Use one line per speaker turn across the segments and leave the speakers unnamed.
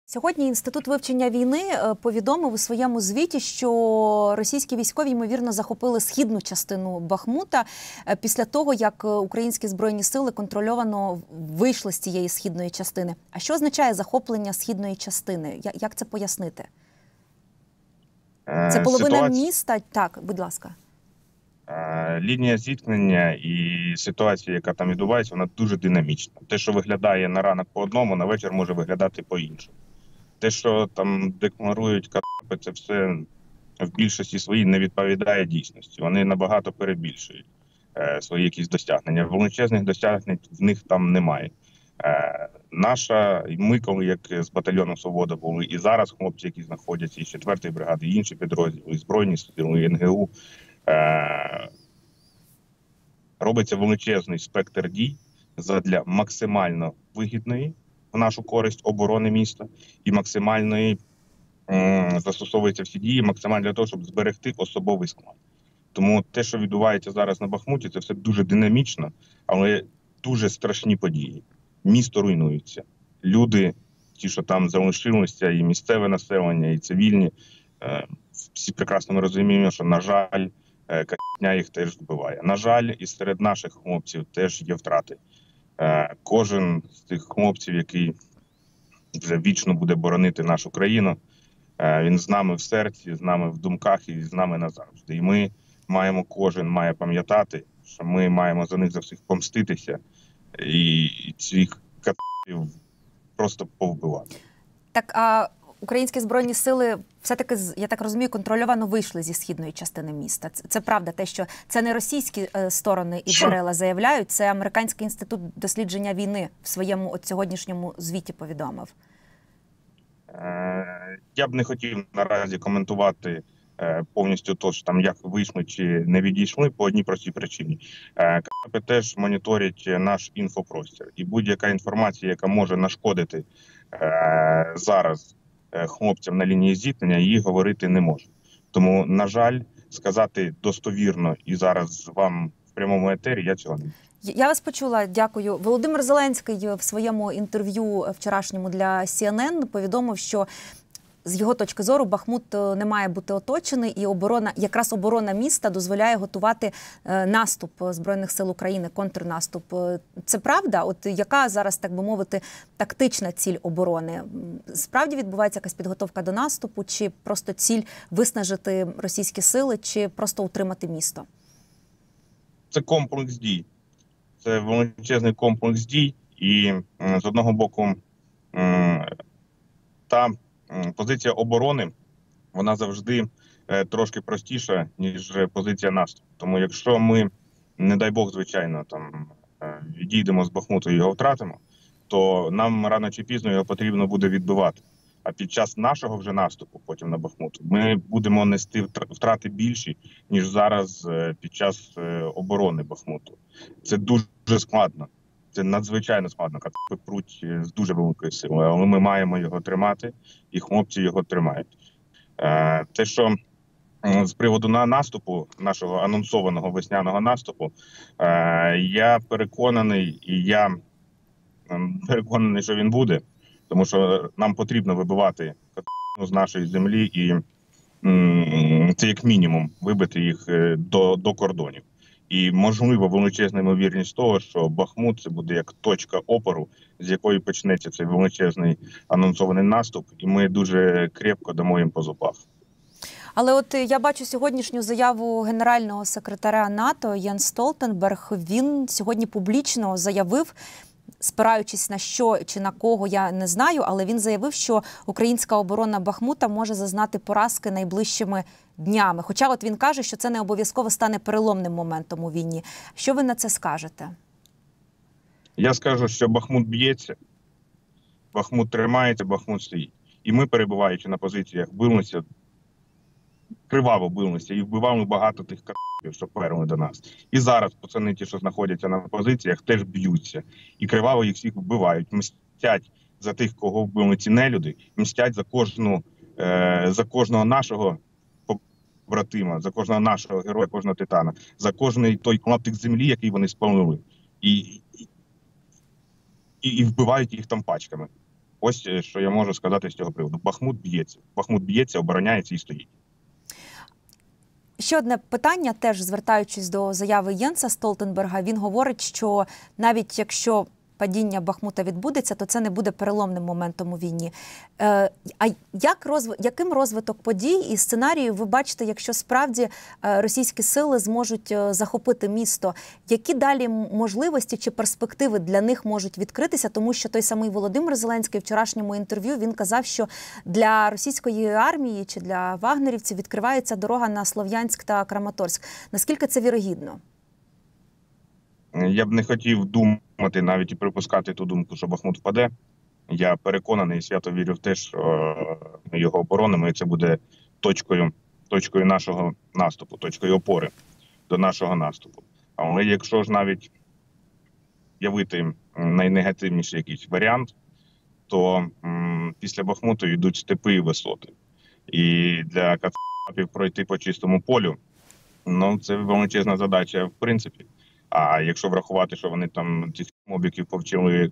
Сьогодні Інститут вивчення війни повідомив у своєму звіті, що російські військові, ймовірно, захопили східну частину Бахмута після того, як українські Збройні сили контрольовано вийшли з цієї східної частини. А що означає захоплення східної частини? Як це пояснити? Це половина міста? Так, будь ласка.
Лінія зіткнення і ситуація, яка там відбувається, вона дуже динамічна. Те, що виглядає на ранок по одному, на вечір може виглядати по-іншому. Те, що там декларують кацапи, це все в більшості своїй не відповідає дійсності. Вони набагато перебільшують свої якісь досягнення. Величезних досягнень в них там немає. Ми, коли як з батальйону «Свобода» були, і зараз хлопці, які знаходяться із 4-ї бригади, і інші підрозділи, і Збройні сили, і НГУ, робиться величезний спектр дій задля максимально вигідної в нашу користь оборони міста і максимальної застосовуються всі дії максимально для того, щоб зберегти особовий склад. Тому те, що відбувається зараз на Бахмуті, це все дуже динамічно, але дуже страшні події. Місто руйнується. Люди, ті, що там залишилися, і місцеве населення, і цивільні, всі прекрасно ми розуміємо, що, на жаль, катня їх теж вбиває. На жаль, і серед наших хлопців теж є втрати. Кожен з тих хлопців, який вже вічно буде боронити нашу країну, він з нами в серці, з нами в думках і з нами назавжди. І кожен має пам'ятати, що ми маємо за них за всіх помститися і цих катів просто повбивати.
Так, а українські Збройні сили все-таки, я так розумію, контрольовано вийшли зі східної частини міста. Це правда, те, що це не російські сторони і джерела заявляють, це Американський інститут дослідження війни в своєму сьогоднішньому звіті повідомив.
Я б не хотів наразі коментувати повністю то, що там як вийшли чи не відійшли, по одній простій причині. КП теж моніторять наш інфопростір. І будь-яка інформація, яка може нашкодити зараз хлопцям на лінії зіткнення, її говорити не може. Тому, на жаль, сказати достовірно і зараз вам в прямому етері я цього не можу.
Я вас почула, дякую. Володимир Зеленський в своєму інтерв'ю вчорашньому для CNN повідомив, що з його точки зору Бахмут не має бути оточений, і якраз оборона міста дозволяє готувати наступ Збройних сил України, контрнаступ. Це правда? От яка зараз, так би мовити, тактична ціль оборони? Справді відбувається якась підготовка до наступу, чи просто ціль виснажити російські сили, чи просто утримати місто?
Це комплекс дій. Це величезний комплекс дій, і з одного боку та позиція оборони, вона завжди трошки простіша, ніж позиція наступу. Тому якщо ми, не дай Бог, звичайно, там відійдемо з Бахмуту і його втратимо, то нам рано чи пізно його потрібно буде відбивати. А під час нашого вже наступу потім на Бахмут ми будемо нести втрати більші, ніж зараз під час оборони Бахмуту. Це дуже складно. Це надзвичайно складно. Кацапи пруть з дуже великою силою, але ми маємо його тримати, і хлопці його тримають. Те, що з приводу наступу, нашого анонсованого весняного наступу, я переконаний, що він буде, тому що нам потрібно вибивати з нашої землі, і це як мінімум вибити їх до кордонів. І, можливо, величезна ймовірність того, що Бахмут – це буде як точка опору, з якої почнеться цей величезний анонсований наступ, і ми дуже крепко дамо їм по зубах.
Але от я бачу сьогоднішню заяву генерального секретаря НАТО Єнс Столтенберг. Він сьогодні публічно заявив, спираючись на що чи на кого, я не знаю, але він заявив, що українська оборона Бахмута може зазнати поразки найближчими днями. Хоча от він каже, що це не обов'язково стане переломним моментом у війні. Що ви на це скажете?
Я скажу, що Бахмут б'ється, Бахмут тримається, Бахмут стоїть. І ми, перебуваючи на позиціях, билися, криваво билися і вбивали багато тих кацапів, що повернули до нас. І зараз пацани, ті, що знаходяться на позиціях, теж б'ються. І криваво їх всіх вбивають. Мстять за тих, кого вбили ці нелюди, мстять за кожного нашого побратима, за кожного нашого героя, кожного титана, за кожний той клаптик землі, який вони спалили. І вбивають їх там пачками. Ось що я можу сказати з цього приводу. Бахмут б'ється, обороняється і стоїть.
Ще одне питання, теж звертаючись до заяви Єнса Столтенберга, він говорить, що навіть якщо падіння Бахмута відбудеться, то це не буде переломним моментом у війні. А яким розвиток подій і сценарію ви бачите, якщо справді російські сили зможуть захопити місто? Які далі можливості чи перспективи для них можуть відкритися? Тому що той самий Володимир Зеленський в вчорашньому інтерв'ю він казав, що для російської армії чи для вагнерівців відкривається дорога на Слов'янськ та Краматорськ. Наскільки це вірогідно?
Я б не хотів думати, навіть і припускати ту думку, що Бахмут впаде. Я переконаний, свято вірю в те, що ми його оборонимо, і це буде точкою нашого наступу, точкою опори до нашого наступу. Але якщо ж навіть явити найнегативніший якийсь варіант, то після Бахмуту йдуть степи і висоти. І для кацапів пройти по чистому полю, ну це величезна задача в принципі. А якщо врахувати, що вони там цих мобіків повчили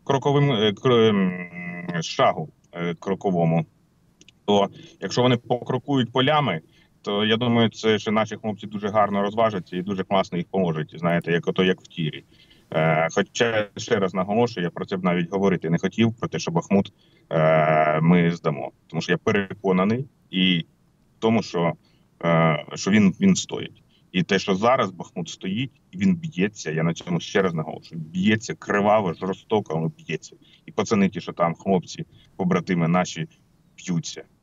шагу кроковому, то якщо вони покрокують полями, то я думаю, це ще наші хлопці дуже гарно розважаться і дуже класно їх поможуть, знаєте, як в тірі. Хоча, ще раз наголошую, я про це б навіть говорити не хотів, про те, що Бахмут ми здамо. Тому що я переконаний і в тому, що він стоїть. І те, що зараз Бахмут стоїть, і він б'ється, я на цьому ще раз наголошую, б'ється криваво, жорстоко, але б'ється. І пацани ті, що там хлопці, побратими наші, б'ються.